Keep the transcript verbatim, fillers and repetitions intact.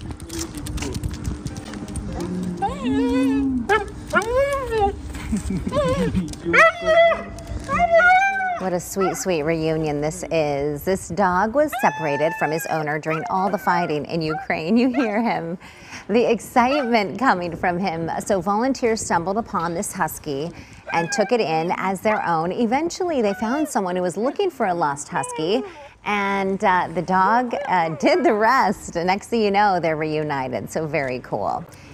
What a sweet, sweet reunion this is. This dog was separated from his owner during all the fighting in Ukraine. You hear him, the excitement coming from him. So volunteers stumbled upon this husky and took it in as their own. Eventually, they found someone who was looking for a lost husky, and uh, the dog uh, did the rest. Next thing you know, they're reunited. So very cool.